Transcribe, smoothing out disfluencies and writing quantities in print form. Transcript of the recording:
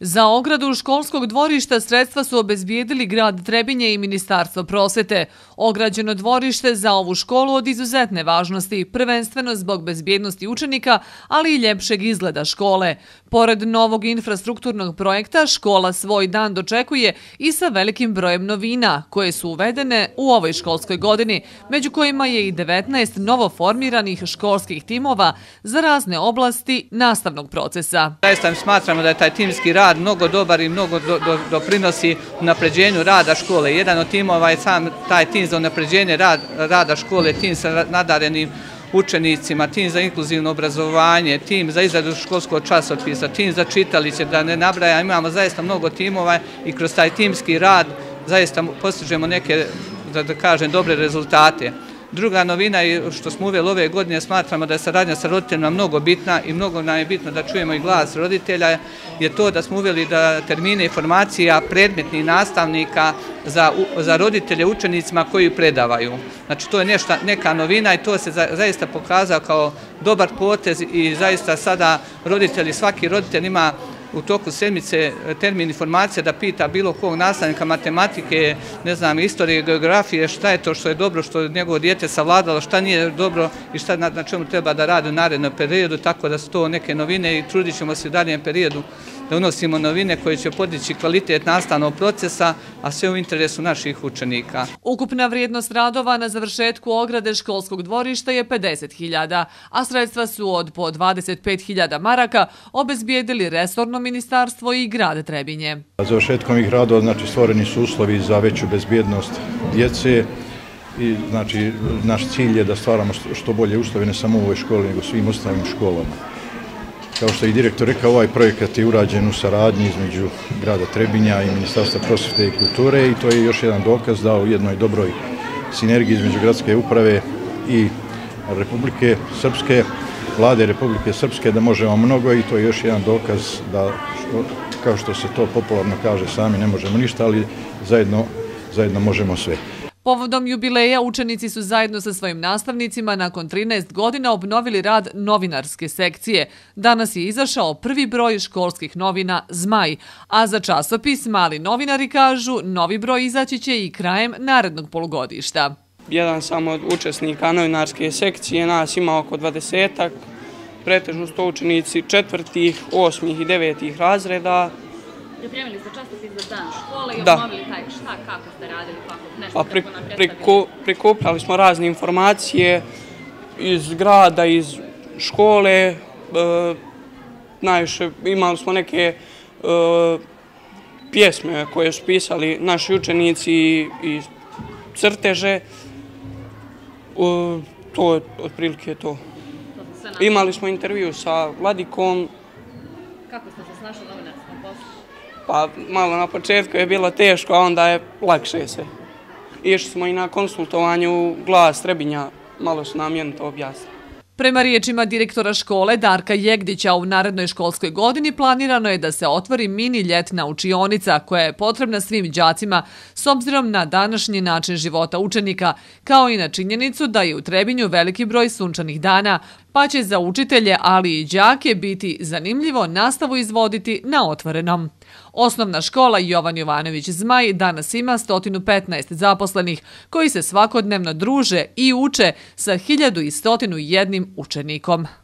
Za ogradu školskog dvorišta sredstva su obezbijedili grad Trebinje i Ministarstvo prosvete. Ograđeno dvorište za ovu školu od izuzetne važnosti, prvenstveno zbog bezbjednosti učenika, ali i ljepšeg izgleda škole. Pored novog infrastrukturnog projekta, škola svoj dan dočekuje i sa velikim brojem novina, koje su uvedene u ovoj školskoj godini, među kojima je i 19 novoformiranih školskih timova za razne oblasti nastavnog procesa. Zaista smatramo da je taj timski rad mnogo dobar i mnogo doprinosi unapređenju rada škole. Jedan od timova je sam taj tim za unapređenje rada škole, tim sa nadarenim učenicima, tim za inkluzivno obrazovanje, tim za izradu školskog časopisa, tim za čitaliće, da ne nabrajam, imamo zaista mnogo timova i kroz taj timski rad zaista postižemo neke, da kažem, dobre rezultate. Druga novina je što smo uveli ove godine, smatramo da je saradnja sa roditeljima mnogo bitna i mnogo nam je bitno da čujemo i glas roditelja, je to da smo uveli da termine informacija predmetnih nastavnika za roditelje učenicima koji predavaju. Znači to je neka novina i to se zaista pokazao kao dobar potez i zaista sada roditelji, svaki roditelj ima u toku sedmice termin informacija da pita bilo kog nastavnika matematike, ne znam, istorije, geografije, šta je to što je dobro, što je njegovo dijete savladalo, šta nije dobro i šta na čemu treba da radi u narednom periodu, tako da su to neke novine i trudit ćemo se u daljem periodu da unosimo novine koje će podići kvalitet nastavnog procesa, a sve u interesu naših učenika. Ukupna vrijednost radova na završetku ograde školskog dvorišta je 50.000, a sredstva su od po 25.000 maraka obezbijedili resorno ministarstvo i grad Trebinje. Završetkom ovih radova znači stvoreni su uslovi za veću bezbjednost djece i znači naš cilj je da stvaramo što bolje uslove ne samo u ovoj školi nego svim ostalim školama. Kao što je i direktor rekao, ovaj projekat je urađen u saradnji između grada Trebinja i Ministarstva prosvete i kulture i to je još jedan dokaz da u jednoj dobroj sinergiji između gradske uprave i Republike Srpske, vlade Republike Srpske da možemo mnogo i to je još jedan dokaz da, kao što se to popularno kaže, sami ne možemo ništa, ali zajedno možemo sve. Povodom jubileja učenici su zajedno sa svojim nastavnicima nakon 13 godina obnovili rad novinarske sekcije. Danas je izašao prvi broj školskih novina Zmaj, a za časopis Mali novinari kažu novi broj izaći će i krajem narednog polugodišta. Jedan sam od učesnika novinarske sekcije, nas ima oko 20-ak, pretežno su to učenici 4., 8. i 9. razreda. Pripremili ste časopis za dan škole i obnovili taj šta, kako ste radili, nešto kako nam predstavili? Prikupljali smo razne informacije iz grada, iz škole, najviše imali smo neke pjesme koje su pisali naši učenici i crteže. To je otprilike to. Imali smo intervju sa Vladikom. Kako ste se snašli u novinarskom poslu? Pa malo na početku je bilo teško, a onda je lakše sve. Išli smo i na konsultovanju Glas Trebinja, malo su nam jedno to objasnili. Prema riječima direktora škole Darka Jegdića, u narednoj školskoj godini planirano je da se otvori mini ljetna učionica koja je potrebna svim đacima s obzirom na današnji način života učenika, kao i na činjenicu da je u Trebinju veliki broj sunčanih dana, pa će za učitelje, ali i đake biti zanimljivo nastavu izvoditi na otvorenom. Osnovna škola Jovan Jovanović Zmaj danas ima 115 zaposlenih koji se svakodnevno druže i uče sa 1101 učenikom.